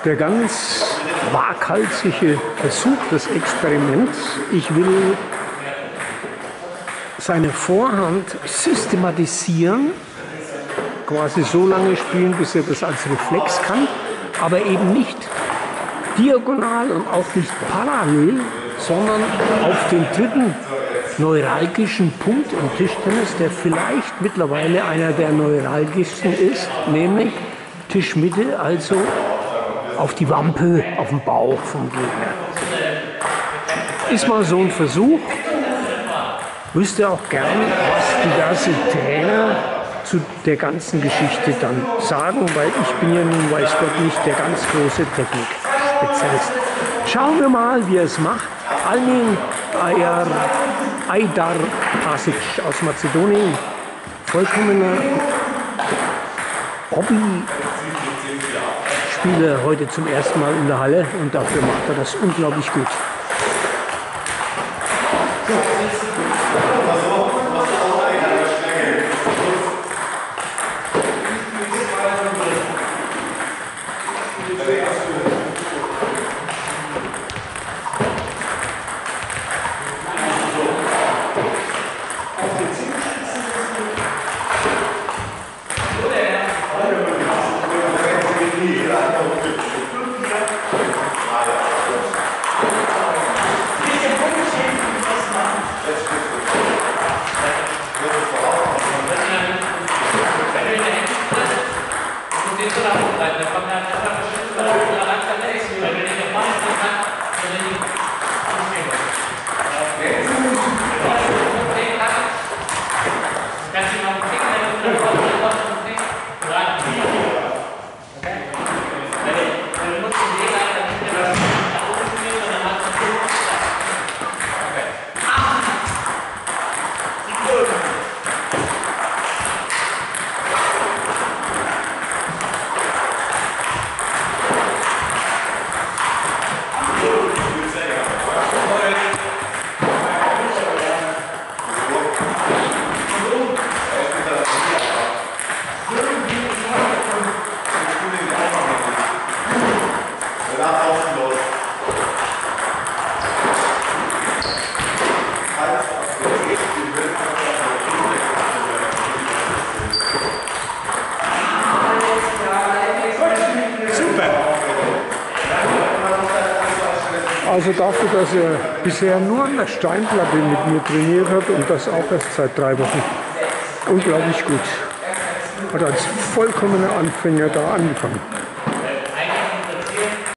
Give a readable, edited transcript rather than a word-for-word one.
Der ganz waghalsige Versuch des Experiments. Ich will seine Vorhand systematisieren, quasi so lange spielen, bis er das als Reflex kann, aber eben nicht diagonal und auch nicht parallel, sondern auf den dritten neuralgischen Punkt im Tischtennis, der vielleicht mittlerweile einer der neuralgischsten ist, nämlich Tischmitte, also auf die Wampe, auf den Bauch vom Gegner. Ist mal so ein Versuch. Wüsste auch gern, was diverse Trainer zu der ganzen Geschichte dann sagen, weil ich bin ja nun, weiß Gott, nicht der ganz große Technikspezialist. Schauen wir mal, wie er es macht. Almin Aydar Pasic aus Mazedonien, vollkommener Hobby-Spieler, heute zum ersten Mal in der Halle, und dafür macht er das unglaublich gut. Also dafür, dass er bisher nur an der Steinplatte mit mir trainiert hat und das auch erst seit 3 Wochen. Unglaublich gut. Hat als vollkommener Anfänger da angefangen.